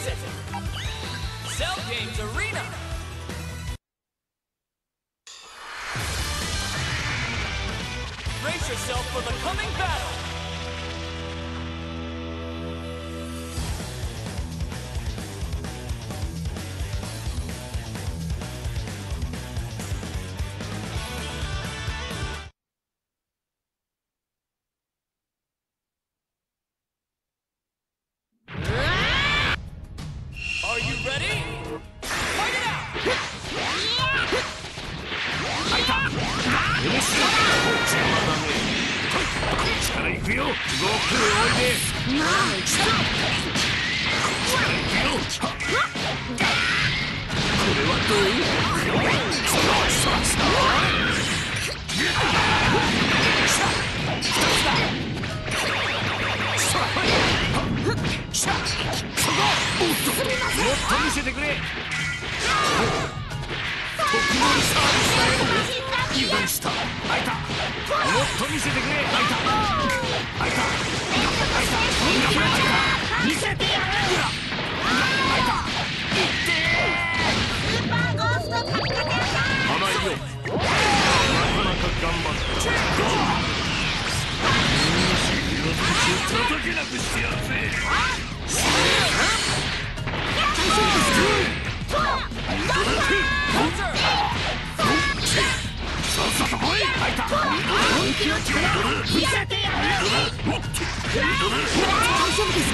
music. Cell Games Arena. Brace yourself for the coming battle. Are you ready? Fight it out! 力いくよ。悟空おいで。力いくよ。これはどう？もっと見せてくれ。特盛サービスだよ。油断した。開いた。もっと見せてくれ。開いた。開いた。見せてやる。開いた。いってー。スーパーゴーストカッカカ甘いよ。なかなか頑張った。叩けなくしてやるぜ。さっさと来い。開いた。本気の力見せてやる。大丈夫ですか。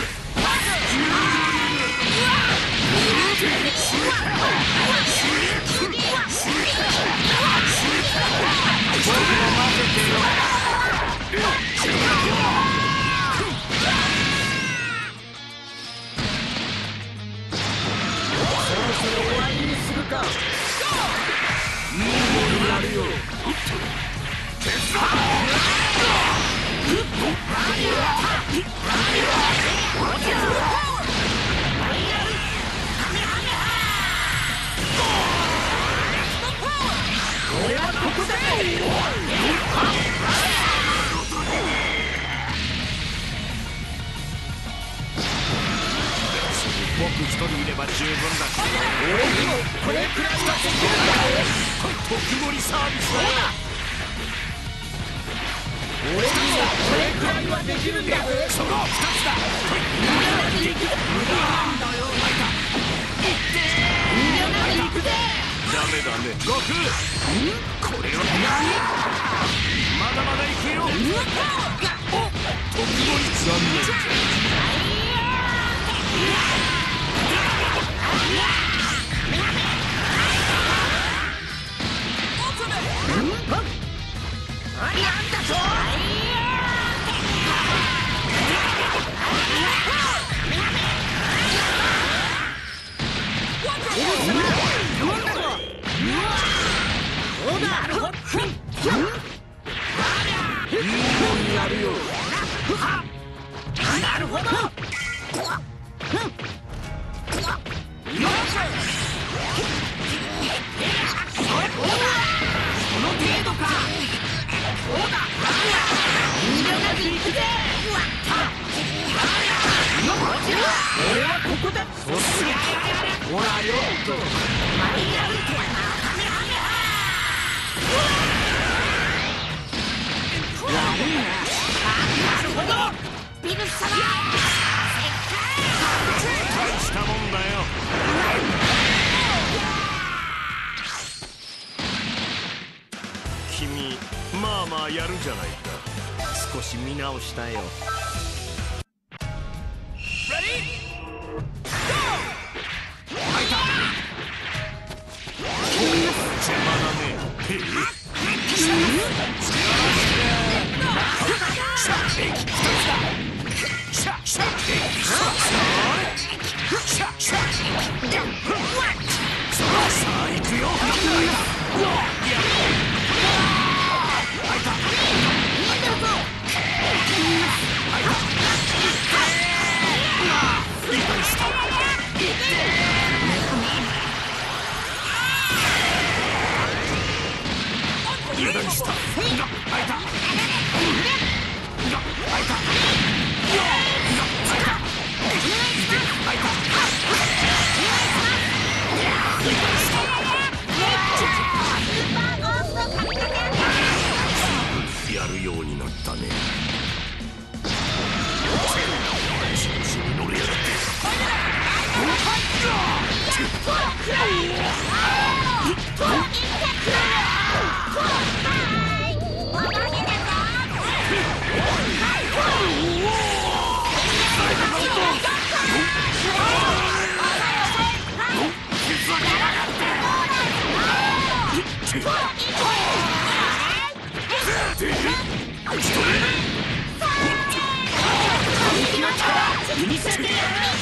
僕一人いれば十分だ。俺にもこれくらいはできるんだ。特盛サービスだ。俺にもこれくらいはできるんだ。その2つだ。無駄なく行く。無駄なんだよ。入った。いってー。無駄なく行くぜ。ダメダメ。悟空。これは何？まだまだ行くよ。お、特盛残念。なるほど。俺はここだ。ほらよっと。なるほど。ビル様。大したもんだよ。君、まあまあやるじゃないか。少し見直したよ。油断した。開いた。開いた。開いた。 見せてやる。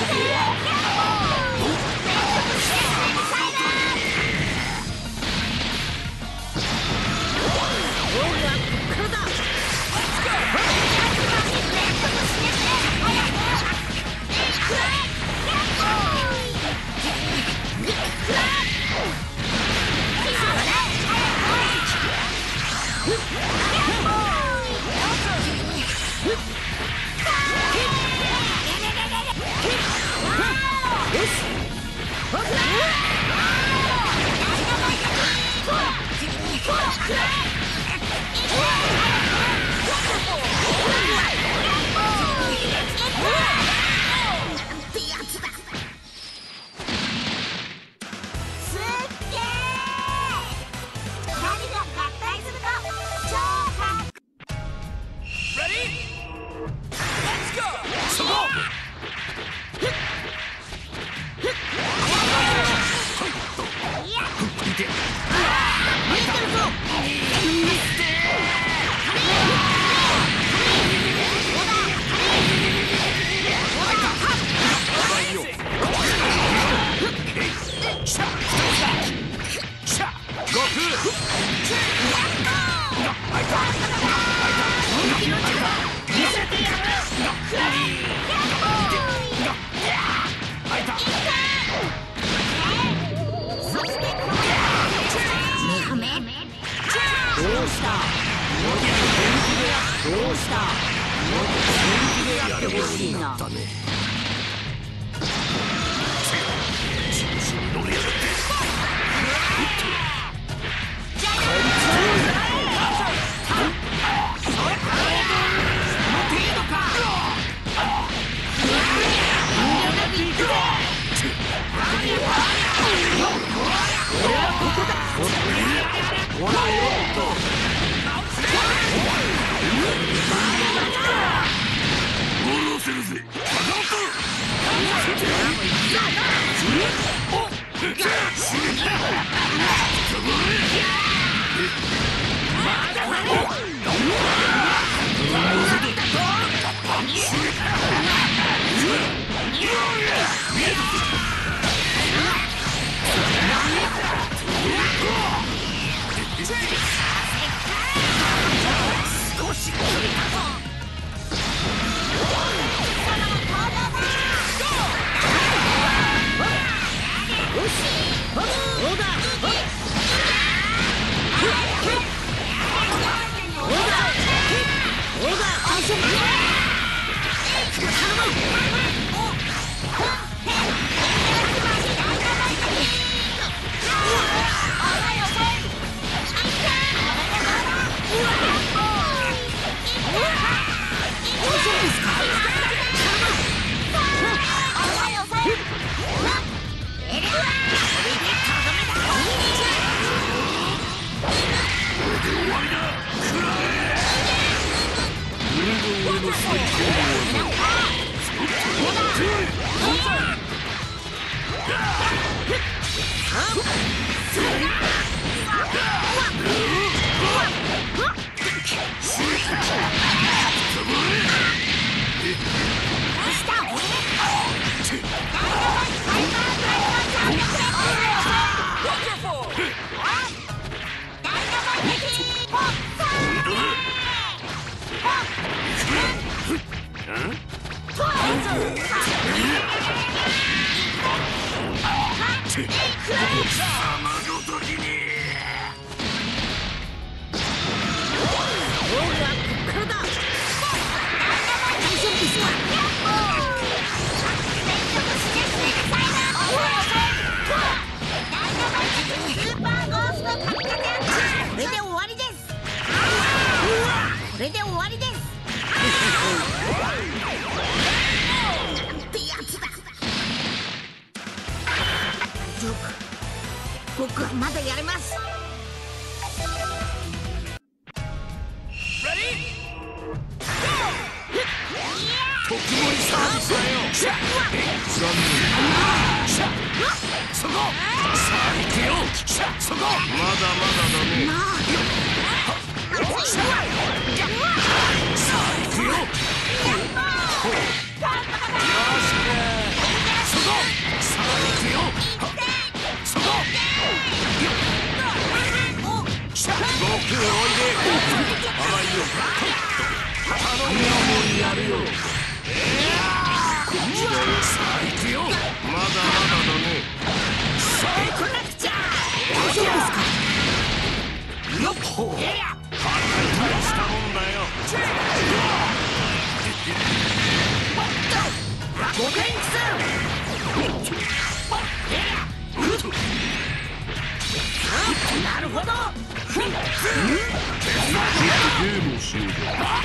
これで終わりです。ってやつだ。大丈夫、僕はまだやれます。 特盛りサービスだよ。そこ。さあ行くよ。そこ。まだまだだね。さあ行くよ。 したもんだよ。 なるほど。 ゲームをしようぜ。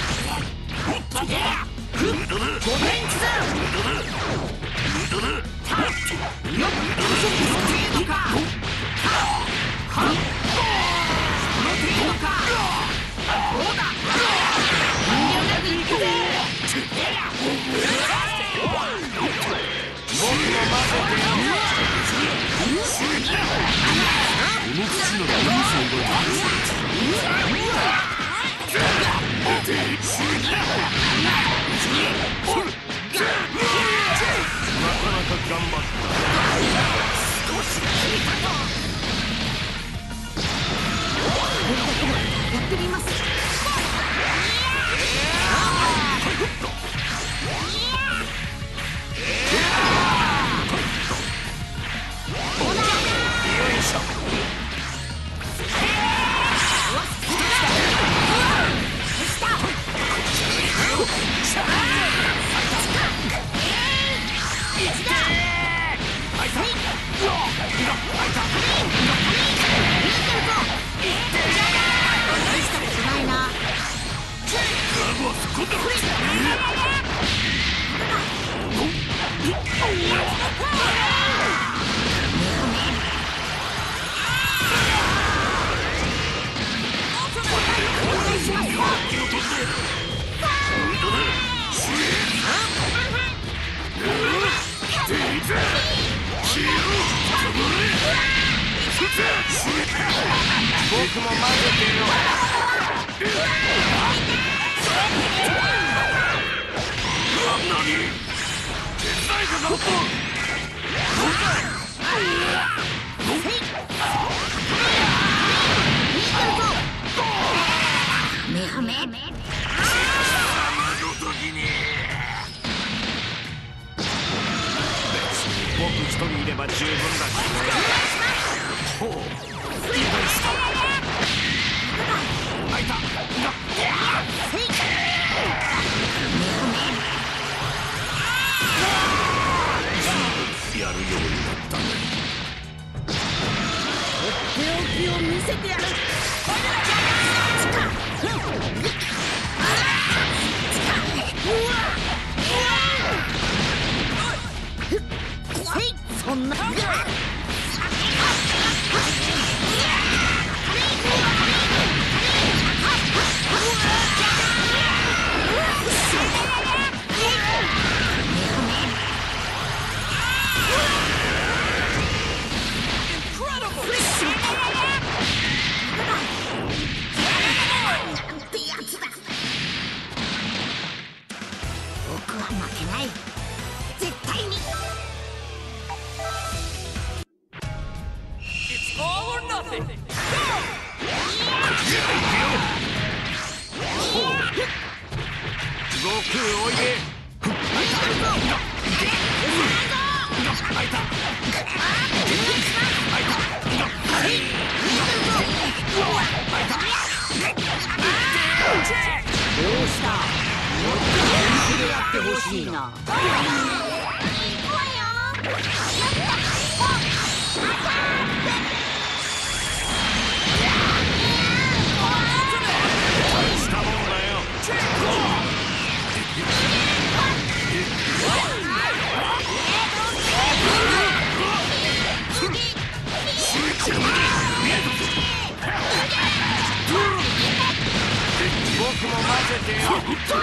やってみます。 僕も混ぜてよ。何？手伝いかかった。僕一人いれば十分だしね。ほう、意外した。開いた。やるようになったね。 手置きを見せてやる。そんな。僕は負けない。絶対に。 悟空おいで。 どうした？もっと本気でやってほしいな。 大したもんだよ。僕も混ぜてよ。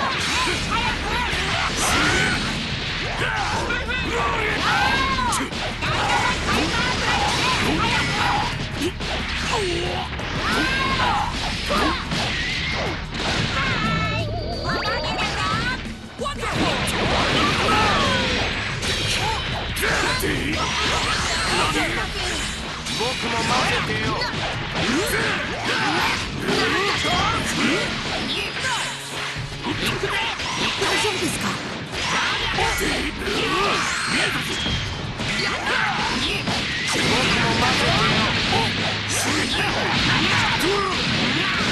僕も混ぜてよ。 大丈夫ですか？ 僕も混ぜてよ。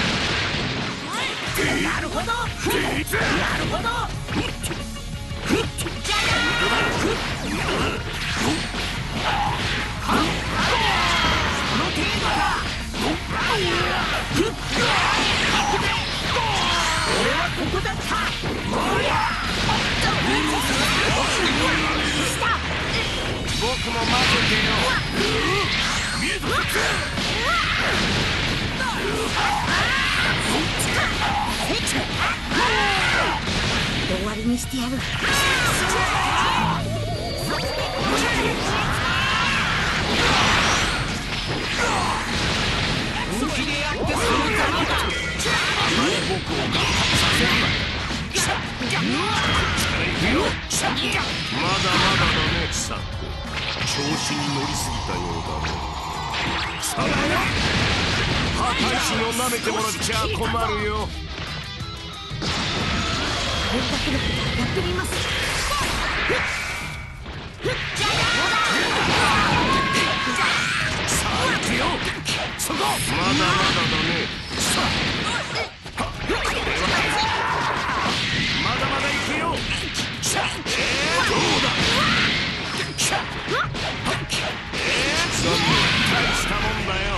にしてやる。 本気でやってそのためだ。僕をガッカさせるな。まだまだだね、サコ。調子に乗りすぎたようだね。さあ、破壊神を舐めてもらっちゃ困るよ。 これだけのことはやってみます。 さあ行くよ。そこまだまだだね。さあまだまだ行くよ。どうだ。大したもんだよ。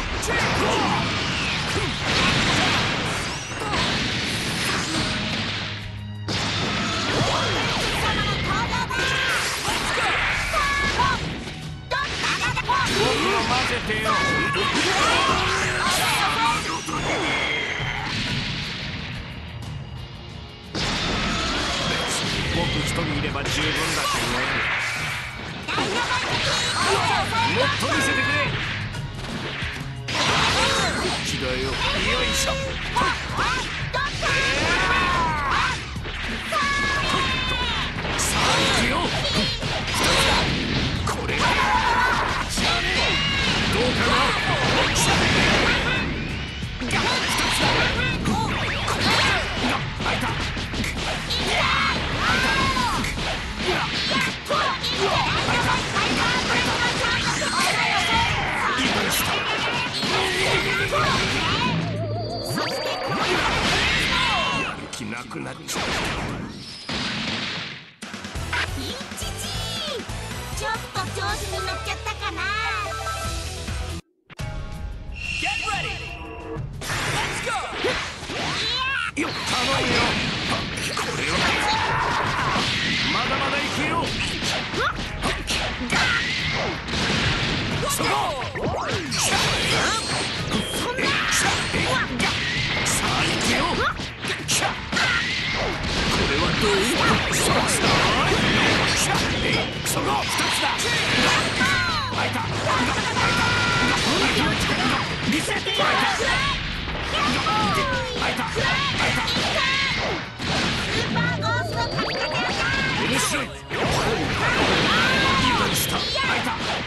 僕を混ぜてよ。僕一人いれば十分だけどね。もっと見せてくれ。こっちだよ。よいしょ。さあ行くよ。これがどうかな。なくなっちゃう。 ちょっと調子に乗っちゃったかな。 よっ、頼むよ。これはまだまだ行くよ。そこ。さあ行くよ。これはどう？そこ2つだ。開いた。見せて。開いた。面白い。油断した。開いた。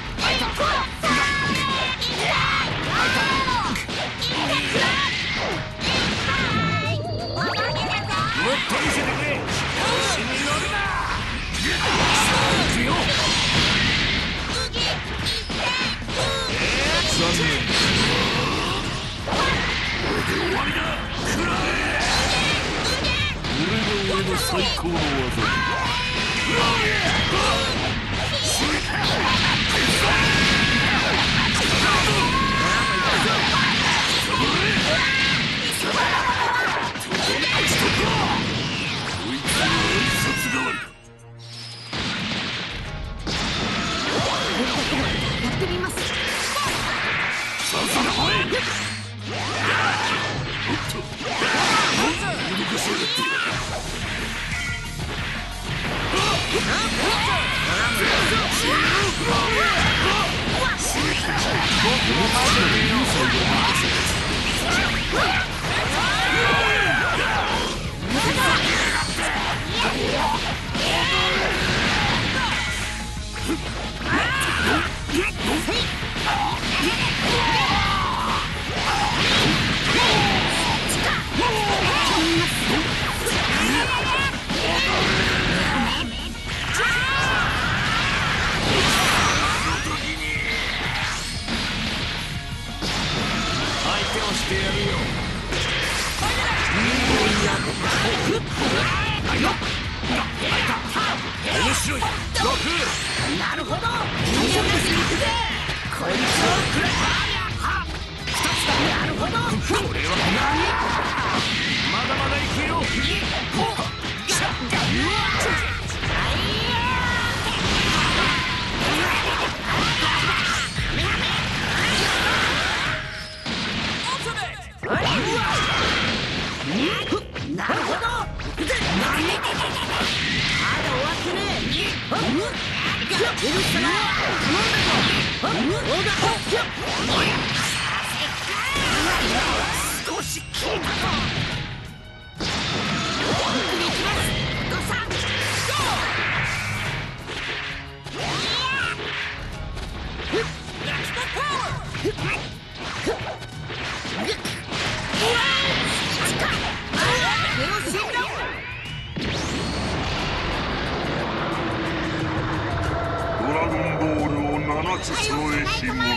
もっと見せてくれ。調子に乗るな。さあ行くよ。残念。これで終わりだ。食らえ。これが俺の最高の技だ。 やってみます。なるほど。こいつをくれ。なるほど。これは何？まだまだ行くよ。なるほど。 少し効いたぞ。 ドラゴンボールを7つ揃えし者よ。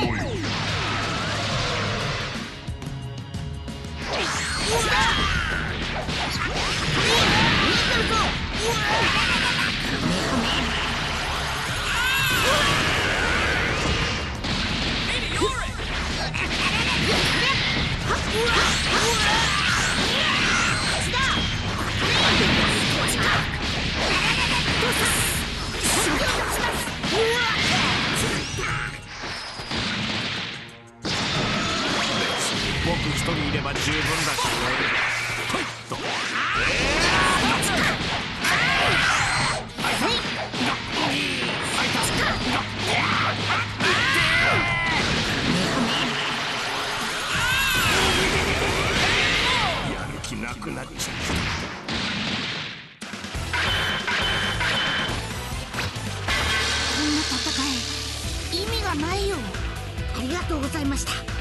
僕一人いれば十分だしね。ほいっと。やる気なくなっちゃった。 こんな戦い意味がないよ。ありがとうございました。